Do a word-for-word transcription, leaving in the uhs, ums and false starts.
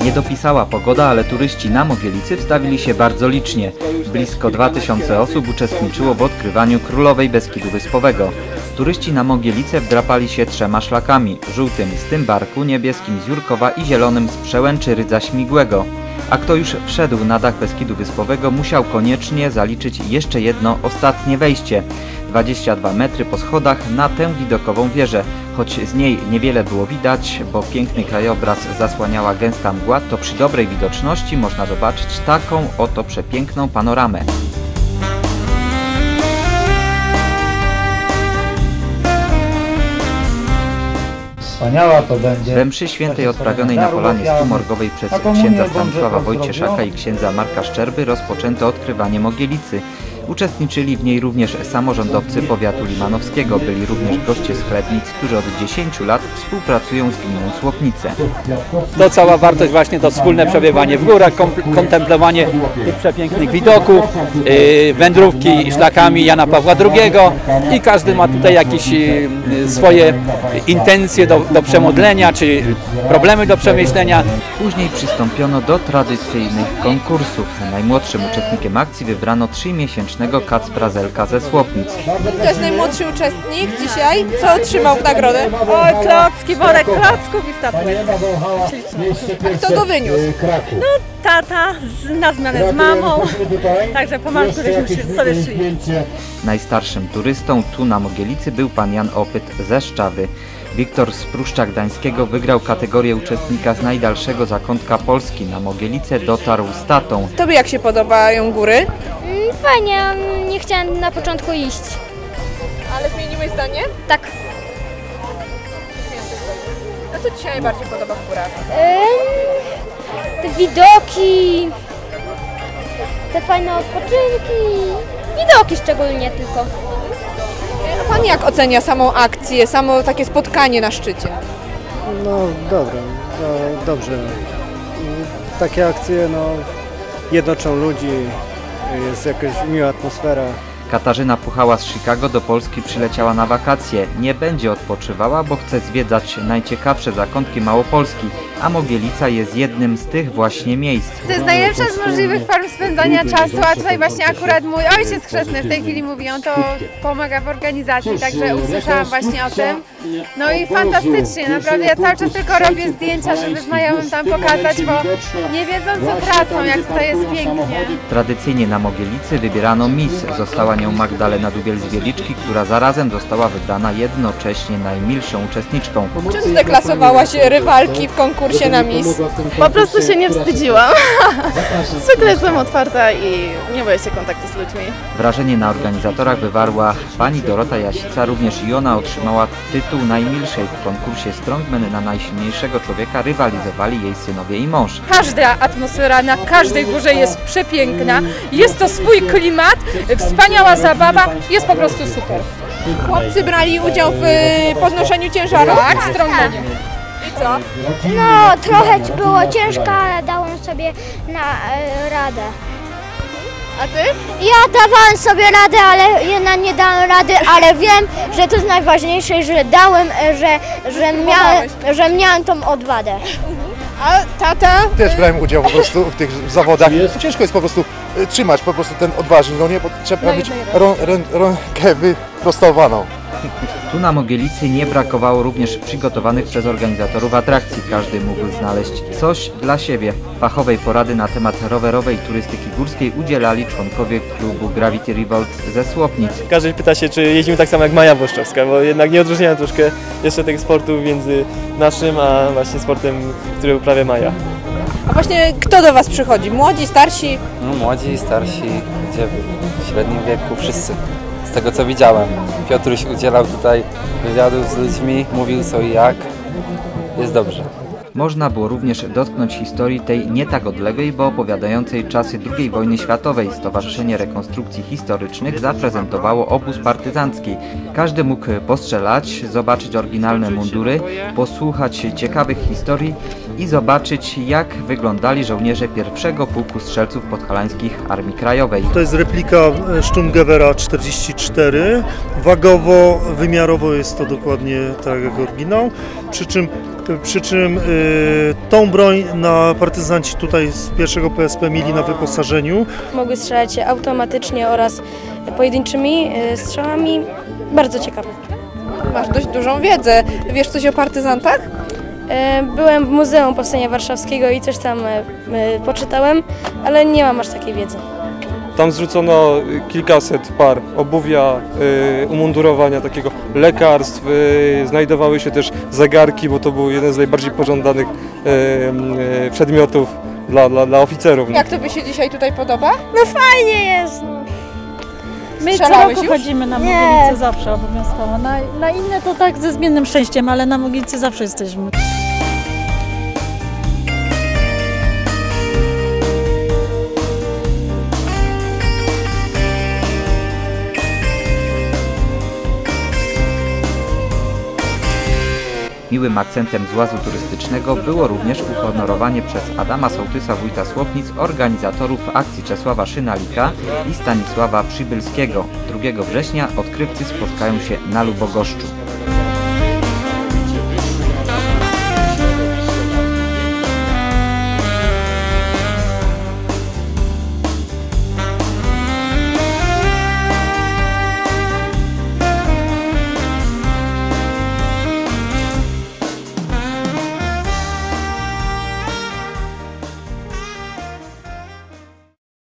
Nie dopisała pogoda, ale turyści na Mogielicy wstawili się bardzo licznie. Blisko dwa tysiące osób uczestniczyło w odkrywaniu Królowej Beskidu Wyspowego. Turyści na Mogielice wdrapali się trzema szlakami: żółtym z Tymbarku, niebieskim z Jurkowa i zielonym z Przełęczy Rydza Śmigłego. A kto już wszedł na dach Beskidu Wyspowego, musiał koniecznie zaliczyć jeszcze jedno, ostatnie wejście. dwadzieścia dwa metry po schodach na tę widokową wieżę. Choć z niej niewiele było widać, bo piękny krajobraz zasłaniała gęsta mgła, to przy dobrej widoczności można zobaczyć taką oto przepiękną panoramę. Wspaniała to będzie. We mszy świętej odprawionej na polanie Stumorgowej przez księdza Stanisława Wojcieszaka i księdza Marka Szczerby rozpoczęto odkrywanie Mogielicy. Uczestniczyli w niej również samorządowcy powiatu limanowskiego. Byli również goście z Chlebnic, którzy od dziesięciu lat współpracują z gminą Słopnice. To cała wartość właśnie to wspólne przebywanie w górach, kontemplowanie tych przepięknych widoków, yy, wędrówki szlakami Jana Pawła drugiego i każdy ma tutaj jakieś yy, swoje intencje do, do przemodlenia czy problemy do przemyślenia. Później przystąpiono do tradycyjnych konkursów. Najmłodszym uczestnikiem akcji wybrano trzymiesięcznego Kacpra Zelka ze Słopnic. To jest najmłodszy uczestnik dzisiaj. Co otrzymał w nagrodę? Oj, klocki, worek klocków i statuę. A kto go wyniósł? No, tata z, na zmianę z mamą, także po matku żeśmy się sobie szli. Najstarszym turystą tu na Mogielicy był pan Jan Opyt ze Szczawy. Wiktor z Pruszcza Gdańskiego wygrał kategorię uczestnika z najdalszego zakątka Polski. Na Mogielicę dotarł z tatą. Tobie jak się podobają góry? Fajnie, nie chciałem na początku iść. Ale zmieniłeś zdanie? Tak. A co Ci się najbardziej podoba w górach? Ym, te widoki, te fajne odpoczynki, widoki szczególnie tylko. A Pan jak ocenia samą akcję, samo takie spotkanie na szczycie? No dobra, no, dobrze. Takie akcje no, jednoczą ludzi, jest jakaś miła atmosfera. Katarzyna Puchała z Chicago do Polski przyleciała na wakacje. Nie będzie odpoczywała, bo chce zwiedzać najciekawsze zakątki Małopolski, a Mogielica jest jednym z tych właśnie miejsc. To jest najlepsza z możliwych form spędzania czasu, a tutaj właśnie akurat mój ojciec chrzestny w tej chwili mówi, on to pomaga w organizacji, także usłyszałam właśnie o tym. No i fantastycznie, naprawdę ja cały czas tylko robię zdjęcia, żeby znajomym tam pokazać, bo nie wiedzą co tracą, jak tutaj jest pięknie. Tradycyjnie na Mogielicy wybierano Miss. Została nią Magdalena Dubiel z Wieliczki, która zarazem została wybrana jednocześnie najmilszą uczestniczką. Czy zdeklasowałaś rywalki w konkursie na Miss? Po prostu się nie wstydziłam. Zwykle jestem otwarta i nie boję się kontaktu z ludźmi. Wrażenie na organizatorach wywarła pani Dorota Jasica. Również i ona otrzymała tytuł najmilszej. W konkursie Strongman na najsilniejszego człowieka rywalizowali jej synowie i mąż. Każda atmosfera na każdej górze jest przepiękna, jest to swój klimat, wspaniała zabawa, jest po prostu super. Chłopcy brali udział w podnoszeniu ciężaru? Tak, Strongmanie. I co? No, trochę było ciężko, ale dałem sobie na e, radę. A Ty? Ja dawałem sobie radę, ale jednak nie dałem rady, ale wiem, że to jest najważniejsze, że dałem, że, że, miałem, że miałem tą odwagę. A tata? Też brałem udział po prostu w tych zawodach. Ciężko jest po prostu trzymać po prostu ten odważny, no nie, bo trzeba mieć rękę wyprostowaną. Tu na Mogielicy nie brakowało również przygotowanych przez organizatorów atrakcji. Każdy mógł znaleźć coś dla siebie. Fachowej porady na temat rowerowej turystyki górskiej udzielali członkowie klubu Gravity Revolt ze Słopnic. Każdy pyta się, czy jeździmy tak samo jak Maja Włoszczowska, bo jednak nie odróżniają troszkę jeszcze tych sportów między naszym, a właśnie sportem, który uprawia Maja. A właśnie kto do Was przychodzi? Młodzi, starsi? No, młodzi, starsi, gdzie w średnim wieku, wszyscy. Z tego co widziałem. Piotruś udzielał tutaj wywiadów z ludźmi, mówił co i jak. Jest dobrze. Można było również dotknąć historii tej nie tak odległej, bo opowiadającej czasy drugiej wojny światowej. Stowarzyszenie Rekonstrukcji Historycznych zaprezentowało obóz partyzancki. Każdy mógł postrzelać, zobaczyć oryginalne mundury, posłuchać ciekawych historii i zobaczyć, jak wyglądali żołnierze pierwszego pułku strzelców podhalańskich Armii Krajowej. To jest replika Sturmgewehra czterdzieści cztery. Wagowo, wymiarowo jest to dokładnie tak jak oryginał, przy czym Przy czym y, tą broń na partyzanci tutaj z pierwszego P S P mieli na wyposażeniu. Mogły strzelać automatycznie oraz pojedynczymi y, strzałami. Bardzo ciekawe. Masz dość dużą wiedzę. Wiesz coś o partyzantach? Y, byłem w Muzeum Powstania Warszawskiego i coś tam y, y, poczytałem, ale nie mam aż takiej wiedzy. Tam zrzucono kilkaset par obuwia, y, umundurowania, takiego lekarstw, y, znajdowały się też zegarki, bo to był jeden z najbardziej pożądanych y, y, przedmiotów dla, dla, dla oficerów. Jak to by się dzisiaj tutaj podoba? No fajnie jest. My co roku chodzimy na Mogielicę zawsze obowiązkowo. Na, na inne to tak ze zmiennym szczęściem, ale na Mogielicy zawsze jesteśmy. Miłym akcentem złazu turystycznego było również uhonorowanie przez Adama Sołtysa, wójta Słopnic, organizatorów akcji Czesława Szynalika i Stanisława Przybylskiego. drugiego września odkrywcy spotkają się na Lubogoszczu.